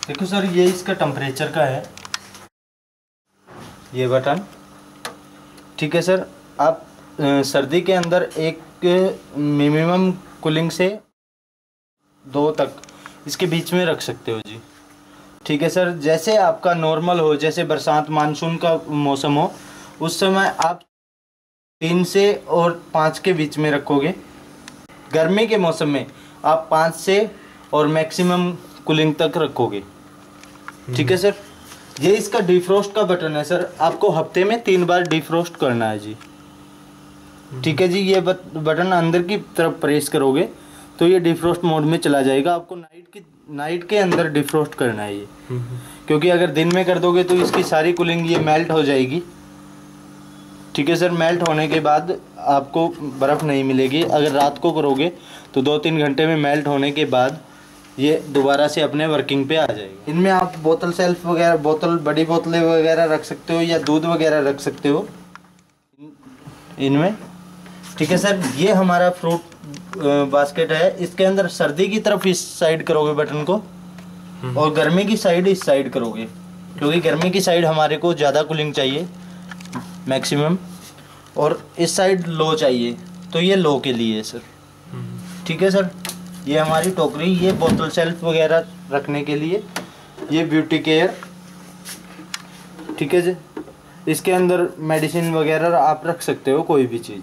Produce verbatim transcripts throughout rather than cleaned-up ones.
देखो सर, ये इसका टेम्परेचर का है, ये बटन। ठीक है सर, आप आ, सर्दी के अंदर एक मिनिमम कूलिंग से दो तक इसके बीच में रख सकते हो जी। ठीक है सर, जैसे आपका नॉर्मल हो, जैसे बरसात मानसून का मौसम हो, उस समय आप तीन से और पाँच के बीच में रखोगे। गर्मी के मौसम में आप पाँच से और मैक्सिमम कूलिंग तक रखोगे। ठीक है सर, ये इसका डिफ्रोस्ट का बटन है सर, आपको हफ्ते में तीन बार डिफ्रोस्ट करना है जी। ठीक है जी, ये बटन अंदर की तरफ प्रेस करोगे तो ये डिफ्रोस्ट मोड में चला जाएगा। आपको नाइट की नाइट के अंदर डिफ्रोस्ट करना है ये, क्योंकि अगर दिन में कर दोगे तो इसकी सारी कूलिंग ये मेल्ट हो जाएगी। ठीक है सर, मेल्ट होने के बाद आपको बर्फ़ नहीं मिलेगी। अगर रात को करोगे तो दो तीन घंटे में मेल्ट होने के बाद ये दोबारा से अपने वर्किंग पे आ जाएगा। इनमें आप बोतल सेल्फ वगैरह, बोतल बड़ी बोतलें वगैरह रख सकते हो या दूध वगैरह रख सकते हो इनमें। ठीक है सर, ये हमारा फ्रूट बास्केट है। इसके अंदर सर्दी की तरफ इस साइड करोगे बटन को और गर्मी की साइड इस साइड करोगे, क्योंकि गर्मी की साइड हमारे को ज़्यादा कूलिंग चाहिए मैक्सिमम, और इस साइड लो चाहिए, तो ये लो के लिए है सर। ठीक है सर, ये हमारी टोकरी, ये बोतल सेल्फ वगैरह रखने के लिए, ये ब्यूटी केयर। ठीक है जी, इसके अंदर मेडिसिन वगैरह आप रख सकते हो, कोई भी चीज़।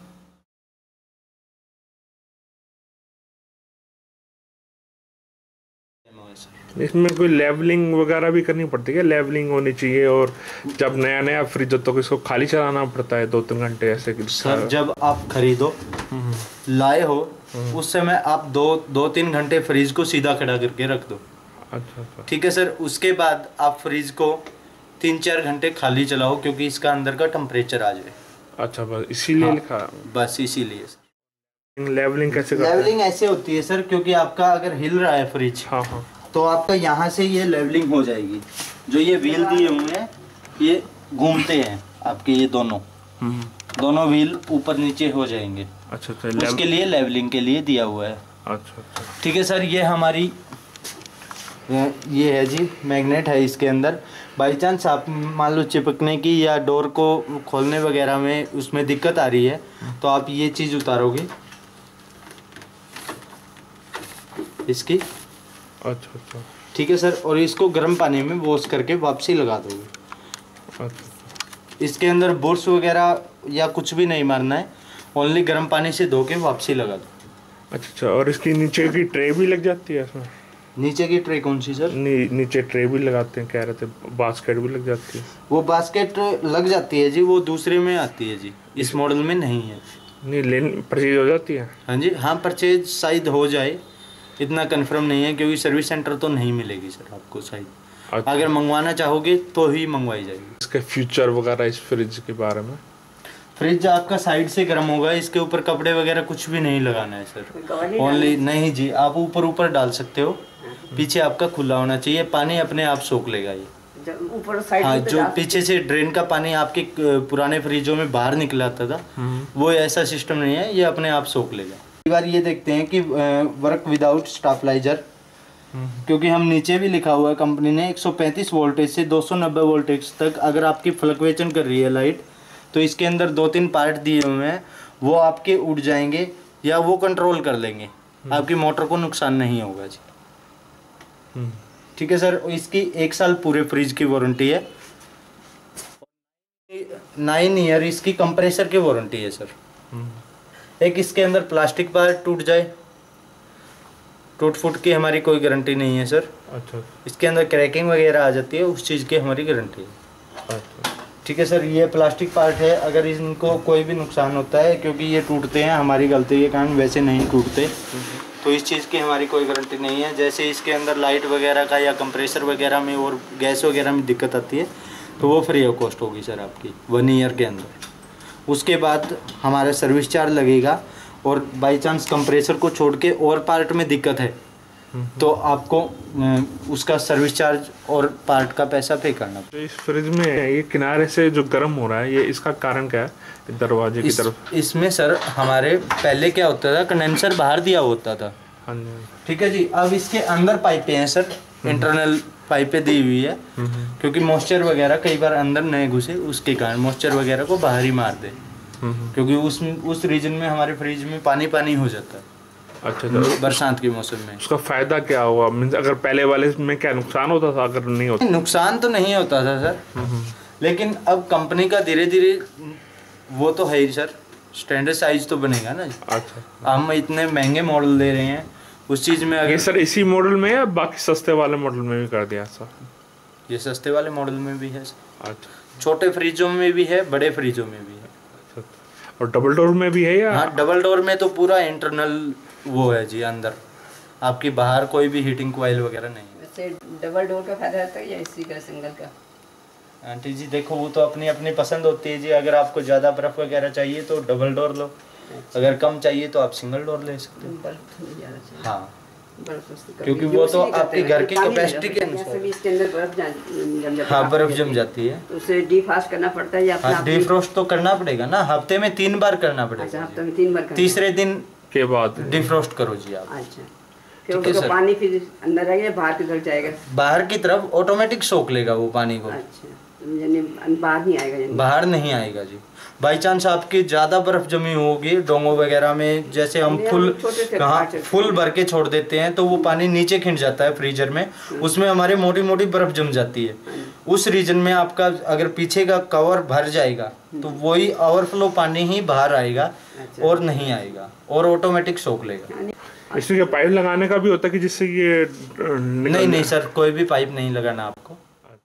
इसमें कोई लेवलिंग वगैरह भी करनी पड़ती है? लेवलिंग होनी चाहिए, और जब नया नया फ्रिज हो तो इसको खाली चलाना पड़ता है दो तीन घंटे ऐसे? सर, जब आप खरीदो लाए हो उस समय आप दो दो तीन घंटे फ्रिज को सीधा खड़ा करके रख दो। अच्छा अच्छा। ठीक है सर, उसके बाद आप फ्रिज को तीन चार घंटे खाली चलाओ, क्योंकि इसका अंदर का टेम्परेचर आ जाए। अच्छा, बस इसीलिए हाँ, लिखा? बस इसीलिए सर। लेवलिंग कैसे करते हैं? लेवलिंग ऐसे होती है सर, क्योंकि आपका अगर हिल रहा है फ्रिज, हाँ हाँ, तो आपका यहाँ से ये लेवलिंग हो जाएगी। जो ये व्हील दिए हुए हैं ये घूमते हैं आपके, ये दोनों दोनों व्हील ऊपर नीचे हो जाएंगे। अच्छा अच्छा, उसके लिए लेवलिंग के लिए दिया हुआ है। अच्छा अच्छा। ठीक है सर, ये हमारी ये है जी, मैग्नेट है इसके अंदर। बाई चांस आप मान लो चिपकने की या डोर को खोलने वगैरह में उसमें दिक्कत आ रही है, तो आप ये चीज़ उतारोगे इसकी। अच्छा अच्छा। ठीक है सर, और इसको गर्म पानी में वॉश करके वापसी लगा दोगे। अच्छा। इसके अंदर बुर्श वगैरह या कुछ भी नहीं मारना है, ओनली गर्म पानी से धो के वापसी लगा दो। अच्छा अच्छा, और इसकी नीचे की ट्रे भी लग जाती है इसमें? नीचे की ट्रे कौन सी सर? नी, नीचे ट्रे भी लगाते हैं कह रहे थे, बास्केट भी लग जाती है? वो बास्केट लग जाती है जी, वो दूसरे में आती है जी, इस मॉडल में नहीं है। नहीं, लेन परचेज हो जाती है? हाँ जी, हाँ परचेज शायद हो जाए, इतना कंफर्म नहीं है, क्योंकि सर्विस सेंटर तो नहीं मिलेगी सर आपको शायद। अच्छा। अगर मंगवाना चाहोगे तो ही मंगवाई जाएगी। इसके फीचर वगैरह इस फ्रिज के बारे में? फ्रिज आपका साइड से गर्म होगा, इसके ऊपर कपड़े वगैरह कुछ भी नहीं लगाना है सर, ओनली नहीं जी, आप ऊपर ऊपर डाल सकते हो, पीछे आपका खुला होना चाहिए, पानी अपने आप सोख लेगा ये ऊपर साइड। हाँ, जो पीछे से ड्रेन का पानी आपके पुराने फ्रिजों में बाहर निकला आता था, वो ऐसा सिस्टम नहीं है, ये अपने आप सोख लेगा। कई बार ये देखते हैं कि वर्क विदाउट स्टेबलाइजर, क्योंकि हम नीचे भी लिखा हुआ है कंपनी ने एक सौ पैंतीस वोल्टेज से दो सौ नब्बे वोल्टेज तक अगर आपकी फ्लक्चुएशन कर रही है लाइट, तो इसके अंदर दो तीन पार्ट दिए हुए हैं, वो आपके उड़ जाएंगे या वो कंट्रोल कर लेंगे, आपकी मोटर को नुकसान नहीं होगा जी। ठीक है सर, इसकी एक साल पूरे फ्रिज की वारंटी है, नाइन ईयर इसकी कंप्रेसर की वारंटी है सर। एक इसके अंदर प्लास्टिक पार्ट टूट जाए, टूट फूट की हमारी कोई गारंटी नहीं है सर। अच्छा। इसके अंदर क्रैकिंग वगैरह आ जाती है, उस चीज़ की हमारी गारंटी है। अच्छा। ठीक है सर, ये प्लास्टिक पार्ट है, अगर इनको कोई भी नुकसान होता है, क्योंकि ये टूटते हैं हमारी गलती के कारण, वैसे नहीं टूटते, तो इस चीज़ की हमारी कोई गारंटी नहीं है। जैसे इसके अंदर लाइट वगैरह का या कंप्रेसर वगैरह में और गैस वगैरह में दिक्कत आती है, तो वो फ्री ऑफ कॉस्ट होगी सर आपकी वन ईयर के अंदर। उसके बाद हमारा सर्विस चार्ज लगेगा, और बाई चांस कंप्रेसर को छोड़ के और पार्ट में दिक्कत है तो आपको उसका सर्विस चार्ज और पार्ट का पैसा पे करना। तो इस फ्रिज में ये किनारे से जो गर्म हो रहा है, ये इसका कारण क्या है दरवाजे की इस, तरफ? इसमें सर हमारे पहले क्या होता था, कंडेंसर बाहर दिया होता था। हाँ जी। ठीक है जी, अब इसके अंदर पाइपें हैं सर, इंटरनल पाइपें दी हुई है, क्योंकि मॉइस्चर वगैरह कई बार अंदर नहीं घुसे, उसके कारण मॉइस्चर वगैरह को बाहर ही मार दे, क्योंकि उस उस रीजन में हमारे फ्रिज में पानी पानी हो जाता है। अच्छा, तो बरसात के मौसम में उसका फायदा क्या हुआ? मींस अगर पहले वाले में क्या नुकसान होता था, अगर नहीं होता? नुकसान तो नहीं होता था सर, लेकिन अब कंपनी का धीरे धीरे वो तो है ही सर, स्टैंडर्ड साइज तो बनेगा ना। अच्छा, हम इतने महंगे मॉडल दे रहे हैं उस चीज में। अगर ये सर इसी मॉडल में या बाकी सस्ते वाले मॉडल में भी कर दिया सर? ये सस्ते वाले मॉडल में भी है सर, अच्छा, छोटे फ्रिजों में भी है, बड़े फ्रिजों में भी है। अच्छा, और डबल डोर में भी है या? हाँ, डबल डोर में तो पूरा इंटरनल वो है जी, अंदर आपकी बाहर कोई भी हीटिंग कॉइल वगैरह नहीं है। वैसे डबल डोर का फायदा रहता है या इसी का सिंगल का? आंटी जी देखो, वो तो अपनी अपनी पसंद होती है जी। अगर आपको ज़्यादा बर्फ़ वगैरह चाहिए तो डबल डोर लो, अगर कम चाहिए तो आप सिंगल डोर ले सकते हो। बर्फ नहीं ज़्यादा चाहिए। हाँ, बर्फ उसकी कमी क्योंकि वो यूज़ तो नहीं करते आपके हैं, घर की पानी कैपेसिटी नहीं के रहता। अनुसार। जैसे भी इसके अंदर बर्फ जम जम जाता है। हाँ, बर्फ़ जम जाती है तो उसे डीफ्रॉस्ट करना पड़ता है या अपना? हाँ, डिफ्रोस्ट तो करना पड़ेगा ना, हफ्ते में तीन बार करना अच्छा, पड़ेगा। हफ्ते में तीन बार करना। तीसरे दिन के बाद डिफ्रोस्ट करो जी आप। अच्छा, फिर ठीक है उसका सर। पानी फिर अंदर आएगा या बाहर की तरफ जाएगा? बाहर की तरफ ऑटोमेटिक सोख लेगा वो पानी को, अच्छा, यानी बाहर नहीं आएगा यानी? बाहर नहीं आएगा जी। बाई चांस आपकी ज़्यादा बर्फ़ जमी होगी डोंगों वगैरह में, जैसे हम फुल हाँ फुल भर के छोड़ देते हैं तो वो पानी नीचे खिंच जाता है फ्रीजर में, उसमें हमारी मोटी मोटी बर्फ़ जम जाती है। उस रीजन में आपका अगर पीछे का कवर भर जाएगा तो वही ओवरफ्लो पानी ही बाहर आएगा और नहीं आएगा, और ऑटोमेटिक सोख लेगा। इसमें क्या पाइप लगाने का भी होता है कि जिससे ये नहीं नहीं सर, कोई भी पाइप नहीं लगाना आपको।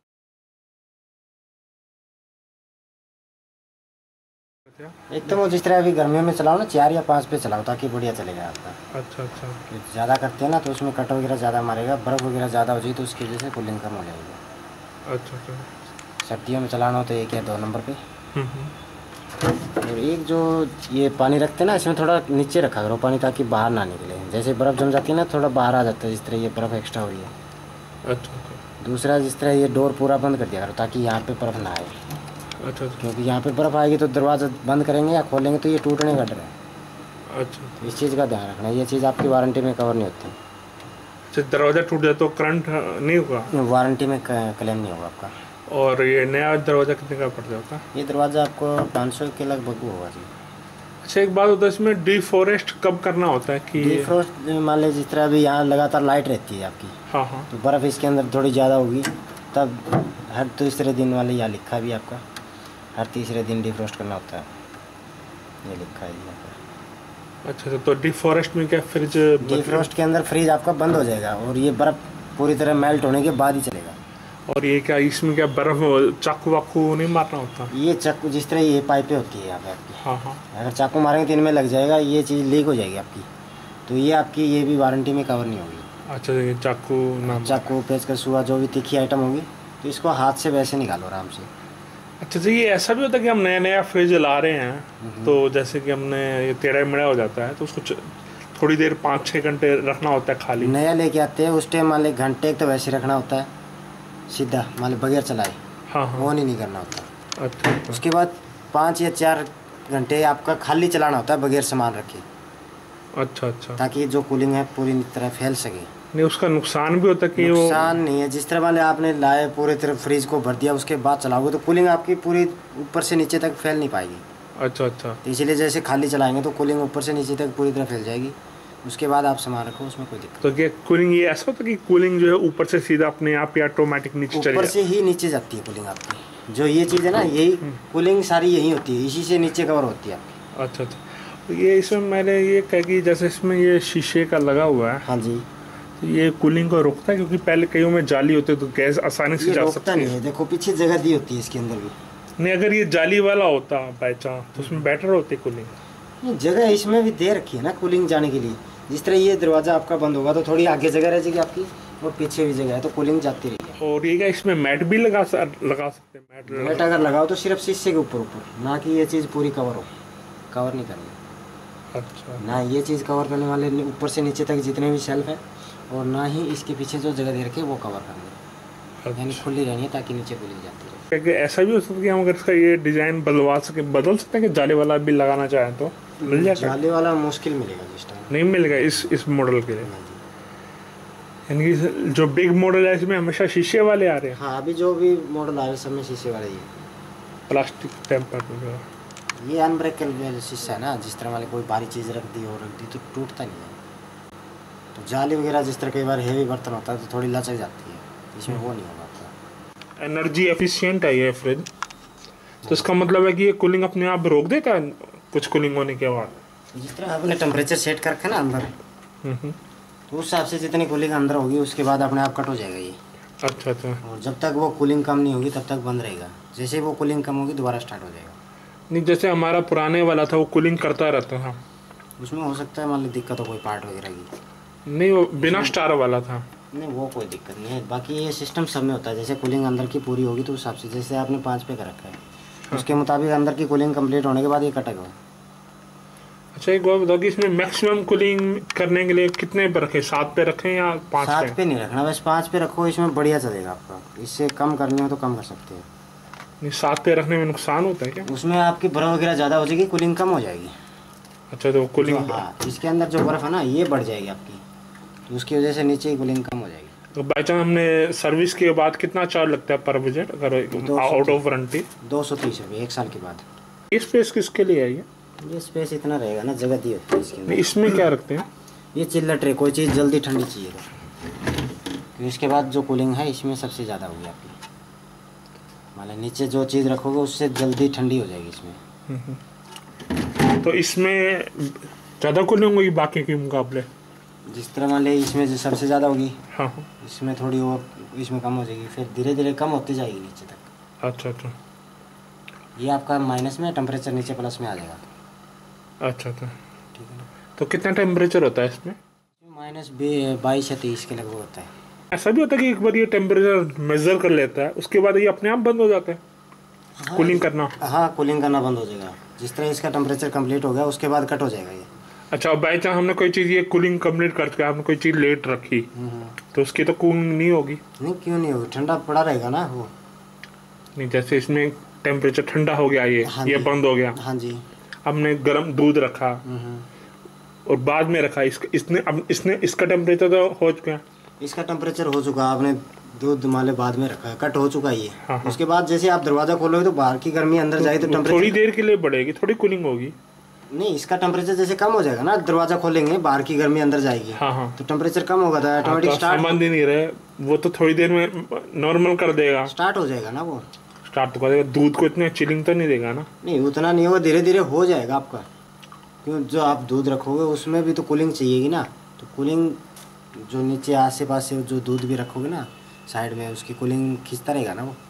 एक तो वो जिस तरह अभी गर्मियों में चलाओ ना, चार या पाँच पे चलाओ ताकि बढ़िया चलेगा आपका। अच्छा अच्छा, ज़्यादा करते हैं ना तो उसमें कट वगैरह ज़्यादा मारेगा, बर्फ़ वगैरह ज़्यादा हो जाए तो उसकी वजह से कूलिंग कम हो जाएगी। अच्छा अच्छा, सर्दियों में चलाना हो तो एक या दो नंबर पे। हम्म, हम्म। और एक जो ये पानी रखते हैं ना, इसमें थोड़ा नीचे रखा करो पानी ताकि बाहर ना निकले। जैसे बर्फ़ जम जाती है ना, थोड़ा बाहर आ जाता है, जिस तरह ये बर्फ़ एक्स्ट्रा हो रही है। अच्छा अच्छा, दूसरा, जिस तरह ये डोर पूरा बंद कर दिया करो ताकि यहाँ पे बर्फ़ ना आए, अच्छा अच्छा, क्योंकि यहाँ पे बर्फ़ आएगी तो दरवाज़ा बंद करेंगे या खोलेंगे तो ये टूटने का डर है। अच्छा इस चीज़ का ध्यान रखना, ये चीज़ आपकी वारंटी में कवर नहीं होती। अच्छा, दरवाज़ा टूट जाए तो करंट नहीं होगा? वारंटी में क्लेम नहीं होगा आपका। और ये नया दरवाज़ा कितने का पड़ जाता? ये दरवाज़ा आपको पाँच सौ के लगभग होगा जी। अच्छा, एक बात होता है इसमें डिफॉरेस्ट कब करना होता है कि? डिफ्रॉस्ट मान लीजिए जिस तरह अभी यहाँ लगातार लाइट रहती है आपकी, हाँ हाँ, तो बर्फ़ इसके अंदर थोड़ी ज़्यादा होगी, तब हर तीसरे दिन वाले यहाँ लिखा भी आपका, हर तीसरे दिन डिफ्रॉस्ट करना होता है, ये लिखा है यहाँ पर। अच्छा अच्छा, तो डिफॉरेस्ट में क्या फ्रिज? डिफ्रॉस्ट के अंदर फ्रिज आपका बंद हो जाएगा और ये बर्फ़ पूरी तरह मेल्ट होने के बाद ही चलेगा। और ये क्या इसमें क्या बर्फ चाकू वाकू नहीं मारना होता? ये चाकू जिस तरह ये पाइपें होती है यहाँ पे आपकी, हाँ हाँ, अगर चाकू मारेंगे तो इनमें लग जाएगा, ये चीज़ लीक हो जाएगी आपकी, तो ये आपकी ये भी वारंटी में कवर नहीं होगी। अच्छा, ये चाकू ना? चाकू, पेचकस हुआ, जो भी तीखी आइटम होगी तो इसको हाथ से वैसे निकालो आराम से। अच्छा जी, ये ऐसा भी होता है कि हम नया नया फ्रिज ला रहे हैं तो जैसे कि हमने ये टेढ़ा मेढ़ा हो जाता है तो उसको च- थोड़ी देर पाँच छः घंटे रखना होता है खाली? नया लेके आते हैं उस टाइम मान ली घंटे एक तो वैसे रखना होता है सीधा, मान ली बगैर चलाए, हाँ हाँ, वो नहीं नहीं करना होता। अच्छा अच्छा, उसके बाद पाँच या चार घंटे आपका खाली चलाना होता है बगैर सामान रखे, अच्छा अच्छा, ताकि जो कूलिंग है पूरी तरह फैल सके। नहीं उसका नुकसान भी होता है कि वो? नुकसान नहीं है, जिस तरह मान ली आपने लाए पूरी तरह फ्रिज को भर दिया, उसके बाद चलाओगे तो कूलिंग आपकी पूरी ऊपर से नीचे तक फैल नहीं पाएगी। अच्छा अच्छा, तो इसलिए जैसे खाली चलाएंगे तो कूलिंग ऊपर से नीचे तक पूरी तरह फैल जाएगी, उसके बाद आप सामान रखो, उसमें कोई दिक्कत तो क्या कूलिंग ये ऐसा होता है कि कूलिंग जो है ऊपर से सीधा अपने आप ही ऑटोमेटिक नीचे चली ऊपर जाए? से ही नीचे जाती है कूलिंग आपकी, जो ये चीज़ है ना, यही कूलिंग सारी यही होती है, इसी से नीचे कवर होती है आपकी। अच्छा अच्छा, तो ये इसमें मैंने ये कहा कि जैसे इसमें ये शीशे का लगा हुआ है, हाँ जी, तो ये कूलिंग को रोकता है? क्योंकि पहले कईयों में जाली होती है तो गैस आसानी से ये जा रोकता सकती नहीं है। है, देखो पीछे जगह दी होती है इसके अंदर भी। नहीं, अगर ये जाली वाला होता बाई चांस तो उसमें बेटर होती कूलिंग? ये जगह इसमें भी दे रखी है ना कूलिंग जाने के लिए, जिस तरह ये दरवाज़ा आपका बंद होगा तो थोड़ी आगे जगह रह जाएगी आपकी और पीछे भी जगह है, तो कूलिंग जाती रहेगी। और ये क्या इसमें मैट भी लगा लगा सकते हैं? मैट मैट अगर लगाओ तो सिर्फ शीशे के ऊपर ऊपर, ना कि ये चीज़ पूरी कवर हो, कवर नहीं करनी। अच्छा, ना ये चीज़ कवर करने वाले ऊपर से नीचे तक जितने भी शेल्फ है, और ना ही इसके पीछे जो जगह दे रखी है वो कवर करनी, यानी खुली रहनी है ताकि नीचे कूलिंग जाती रहे। क्या कि ऐसा भी हो सकता है कि हम अगर इसका ये डिज़ाइन बदलवा सके बदल सकते हैं कि जाली वाला भी लगाना चाहें तो मिल जाएगा? जाली वाला मुश्किल मिलेगा जिस टाइम, नहीं मिलेगा इस इस मॉडल के लिए? यानी कि जो बिग मॉडल है इसमें हमेशा शीशे वाले आ रहे हैं। हाँ, अभी जो भी मॉडल आ रहे हैं सब में शीशे वाले ही है। प्लास्टिक टेम्पर में ये अनब्रेकेबल शीशा है ना, जिस तरह वाले कोई भारी चीज़ रख दी और रख दी तो टूटता नहीं है। तो जाली वगैरह जिस तरह कई बार हेवी बर्तन होता है तो थोड़ी लचक जाती है, इसमें वो नहीं होगा आपका। एनर्जी एफिशिएंट है ये फ्रिज, तो इसका मतलब है कि ये कूलिंग अपने आप रोक देता है कुछ कूलिंग होने के बाद। जिस तरह आपने टेम्परेचर सेट कर रखा है ना अंदर, तो उस हिसाब से जितनी कूलिंग अंदर होगी उसके बाद अपने आप कट हो जाएगा ये। अच्छा अच्छा। और जब तक वो कूलिंग कम नहीं होगी तब तक बंद रहेगा, जैसे ही वो कूलिंग कम होगी दोबारा स्टार्ट हो जाएगा। नहीं, जैसे हमारा पुराने वाला था वो कूलिंग करता रहता था, उसमें हो सकता है मान लो दिक्कत हो कोई पार्ट वगैरह की। नहीं वो बिना स्टार वाला था। नहीं, वो कोई दिक्कत नहीं है। बाकी ये सिस्टम सब में होता है, जैसे कूलिंग अंदर की पूरी होगी तो उस हिसाब से, जैसे आपने पाँच पे कर रखा है हाँ। उसके मुताबिक अंदर की कूलिंग कंप्लीट होने के बाद ये कटेगा। अच्छा, एक बात बताओ कि इसमें मैक्सिमम कूलिंग करने के लिए कितने पे रखें, सात पे रखें या पाँच पे? सात पे नहीं रखना, बस पाँच पे रखो, इसमें बढ़िया चलेगा आपका। इससे कम करनी हो तो कम कर सकते हैं। नहीं, सात पे रखने में नुकसान होता है क्या? उसमें आपकी बर्फ़ वगैरह ज़्यादा हो जाएगी, कूलिंग कम हो जाएगी। अच्छा, तो कूलिंग हाँ, इसके अंदर जो बर्फ़ है ना ये बढ़ जाएगी आपकी, तो उसकी वजह से नीचे ही कूलिंग कम हो जाएगी। तो बाई चांस हमने सर्विस के बाद कितना चार्ज लगता है पर विजिट अगर आउट ऑफ वारंटी? दो सौ तीस रुपये एक साल के बाद। ये स्पेस किसके लिए है ये? ये स्पेस इतना रहेगा ना, जगह दी होती है इसके अंदर। इसमें क्या रखते हैं? ये चिल्लर ट्रे, कोई चीज़ जल्दी ठंडी चाहिए तो इसके बाद जो कूलिंग है इसमें सबसे ज़्यादा होगी आपकी। मान लीजिए नीचे जो चीज़ रखोगे उससे जल्दी ठंडी हो जाएगी इसमें। तो इसमें ज़्यादा कूलिंग होगी बाकी के मुकाबले? जिस तरह मान लीजिए इसमें जो सबसे ज़्यादा होगी हाँ, इसमें थोड़ी और इसमें कम हो जाएगी, फिर धीरे धीरे कम होती जाएगी नीचे तक। अच्छा अच्छा। ये आपका माइनस में, टेम्परेचर नीचे प्लस में आ जाएगा। अच्छा अच्छा, ठीक है ना। तो कितना टेम्परेचर होता है इसमें? माइनस बाईस या तेईस के लगभग होता है। ऐसा भी होता है कि एक बार ये टेम्परेचर मेजर कर लेता है उसके बाद ये अपने आप बंद हो जाता है हाँ, कूलिंग करना? हाँ, कूलिंग करना बंद हो जाएगा जिस तरह इसका टेम्परेचर कंप्लीट हो गया उसके बाद कट हो जाएगा ये। अच्छा, बाई चांस हमने कोई चीज़ ये कूलिंग कंप्लीट करके आपने कोई चीज़ लेट रखी तो उसकी तो कूलिंग नहीं होगी? नहीं, क्यों नहीं होगी, ठंडा पड़ा रहेगा ना वो। नहीं, जैसे इसमें टेम्परेचर ठंडा हो गया ये हाँ ये बंद हो गया, हाँ जी, हमने गर्म दूध रखा और बाद में रखा, इस, इसने अब इसने इसका टेम्परेचर तो हो चुका, इसका टेम्परेचर हो चुका, आपने दूध माले बाद में रखा है, कट हो चुका ये। हाँ, हाँ। उसके बाद जैसे आप दरवाजा खोलोगे तो बाहर की गर्मी अंदर तो, जाएगी तो टेम्परेचर थोड़ी देर के लिए बढ़ेगी, थोड़ी कूलिंग होगी। नहीं, इसका टेम्परेचर जैसे कम हो जाएगा ना, दरवाजा खोलेंगे बाहर की गर्मी अंदर जाएगी। हाँ हाँ, तो टेम्परेचर कम होगा तो ऑटोमेटिक स्टार्ट संबंध ही नहीं रहे, वो तो थोड़ी देर में नॉर्मल कर देगा, स्टार्ट हो जाएगा ना वो। स्टार्ट तो कर देगा, दूध को इतने चिलिंग तो नहीं देगा ना? नहीं, उतना नहीं होगा, धीरे धीरे हो जाएगा आपका, क्यों जो आप दूध रखोगे उसमें भी तो कूलिंग चाहिएगी ना। तो कूलिंग जो नीचे आसे पास से जो दूध भी रखोगे ना साइड में, उसकी कूलिंग खींचता रहेगा ना वो।